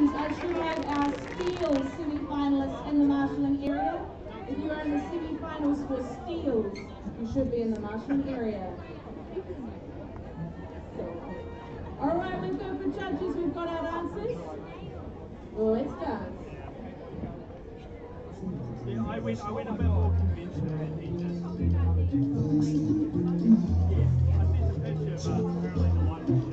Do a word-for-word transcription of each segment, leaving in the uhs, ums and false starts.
please uh, to rate our Steels semi-finalists in the marshalling area. If you are in the semi-finals for Steels, you should be in the marshalling area. All right, we've got for judges, we've got our dancers. Let's dance. Yeah, I went, I went a bit more conventional than he did. Yeah, I sent a picture, but apparently the light was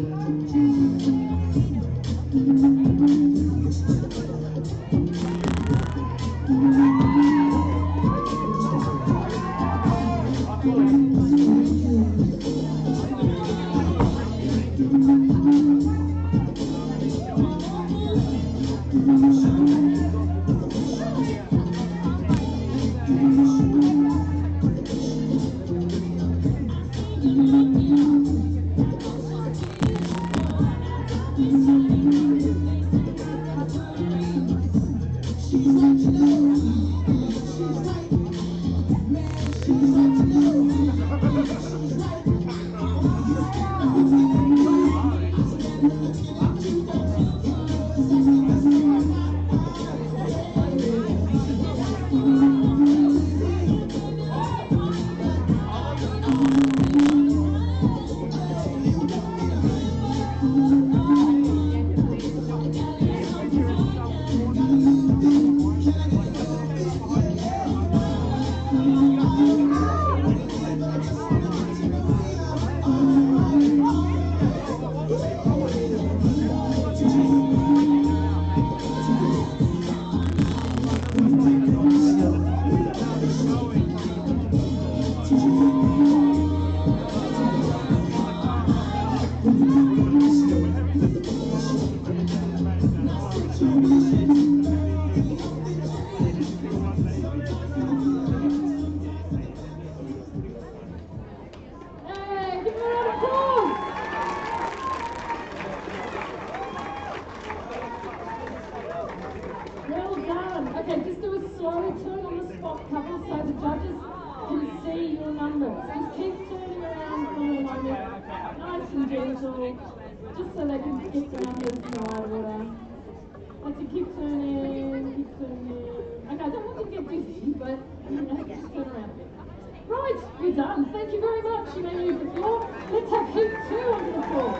Okay, just do a slow turn on the spot couple so the judges can see your numbers. Just keep turning around for a moment, nice and gentle, just so they can get the numbers in the right order. Let's keep turning, keep turning. Okay, I don't want you to get dizzy, but you know, just turn around a bit. Right, you're done. Thank you very much. You may leave the floor. Let's have heat two onto the floor.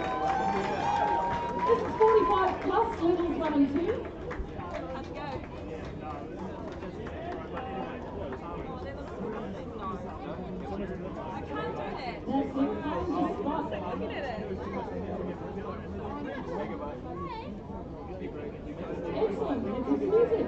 This is forty-five plus, levels one and two. That's it, find your spot. Looking at it. Excellent, let's have music.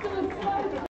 do a slow turn.